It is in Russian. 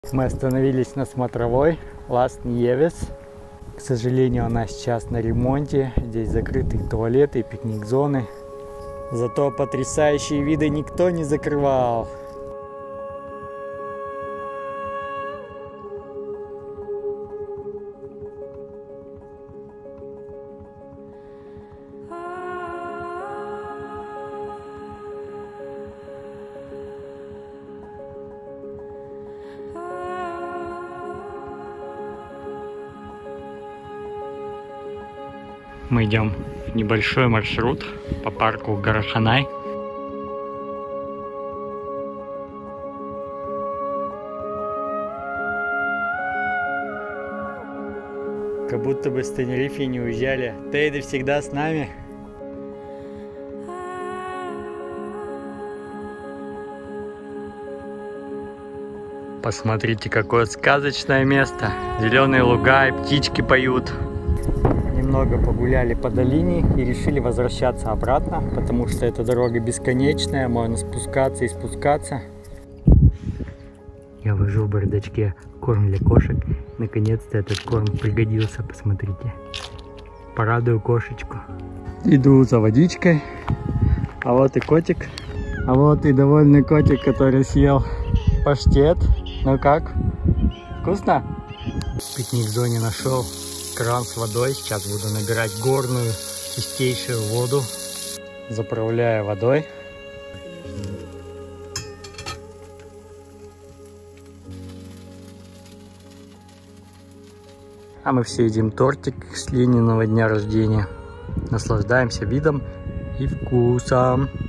Мы остановились на смотровой Лас-Ньевес. К сожалению, она сейчас на ремонте. Здесь закрытые туалеты и пикник-зоны. Зато потрясающие виды никто не закрывал. Мы идем в небольшой маршрут по парку Гараханай. Как будто бы с Тенерифе не уезжали. Тейды всегда с нами. Посмотрите, какое сказочное место. Зеленые луга и птички поют. Немного погуляли по долине и решили возвращаться обратно, потому что эта дорога бесконечная, можно спускаться и спускаться. Я вожу в бардачке корм для кошек. Наконец-то этот корм пригодился, посмотрите. Порадую кошечку. Иду за водичкой. А вот и котик. А вот и довольный котик, который съел паштет. Ну как? Вкусно? В пикник-зоне нашел кран с водой. Сейчас буду набирать горную чистейшую воду. Заправляю водой. А мы все едим тортик с Лениного дня рождения. Наслаждаемся видом и вкусом.